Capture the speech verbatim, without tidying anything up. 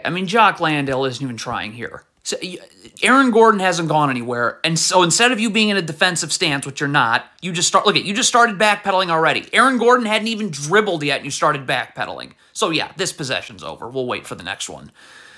I mean, Jock Landale isn't even trying here. So, Aaron Gordon hasn't gone anywhere, and so instead of you being in a defensive stance, which you're not, you just start, look at, you just started backpedaling already. Aaron Gordon hadn't even dribbled yet, and you started backpedaling. So yeah, this possession's over. We'll wait for the next one.